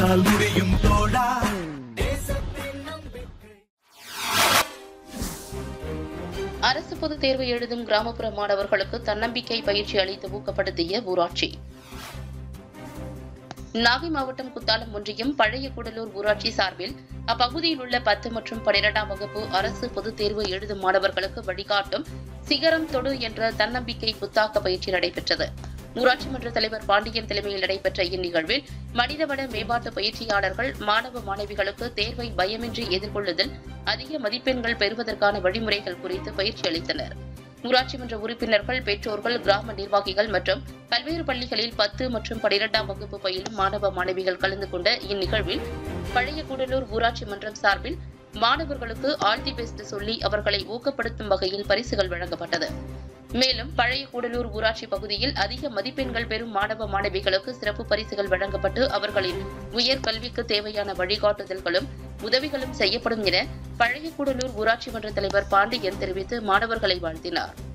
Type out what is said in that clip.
உன்னால் முடியும் தோழா. அரசு பொதுத் தேர்வு எழுதும் கிராமப்புற மாணவர்களுக்கு தன்னம்பிக்கை பயிற்சி அளித்து ஊக்கப்படுத்திய ஊராட்சி. நாகை மாவட்டம் குத்தாலம் ஒன்றியம் பழைய கூடலூர் ஊராட்சி சார்பில் அப்பகுதியில் உள்ள 10 மற்றும் 12ஆம் வகுப்பு அரசு பொதுத் தேர்வு எழுதும் மாணவர்களுக்கு வழிகாட்டும் சிகரம் தொடு என்ற தன்னம்பிக்கை புத்தாக்க பயிற்சி நடைபெற்றது. ஊராட்சி மன்ற தலைவர் பாண்டியன் தலைமையில் நடைபெற்ற இந்நிகழ்வில் மனிதவள மேம்பாட்டு பயிற்சியாளர்கள் மாணவ மாணவிகளுக்கு தேர்வை பயமின்றி எதிர்கொள்ளுதல், அதிக மதிப்பெண்கள் பெறுவதற்கான வழிமுறைகள் குறித்து பயிற்சி அளித்தனர். ஊராட்சி மன்ற உறுப்பினர்கள், பெற்றோர்கள், கிராம நிர்வாகிகள் மற்றும் பல்வேறு பள்ளிகளில் 10 மற்றும் 12ஆம் வகுப்பு பயிலும் மாணவ மாணவிகள் கலந்து கொண்ட இந்நிகழ்வில் பழைய கூடலூர் ஊராட்சி மன்றம் சார்பில் மாணவர்களுக்கு ஆல் தி பெஸ்ட் சொல்லி அவர்களை ஊக்கப்படுத்தும் வகையில் பரிசுகள் வழங்கப்பட்டது. மேலும் பழைய கூடலூர் ஊராட்சி பகுதியில் அதிக மதிப்பெண்கள் பெறும் மாணவ மாணவிகளுக்கு சிறப்பு பரிசுகள் வழங்கப்பட்டு அவர்களின் உயர்கல்விக்கு தேவையான வழிகாட்டுதல்களும் உதவிகளும் செய்யப்படும் என பழைய கூடலூர் ஊராட்சி மன்ற தலைவர் பாண்டியன் தெரிவித்து மாணவர்களை வாழ்த்தினார்.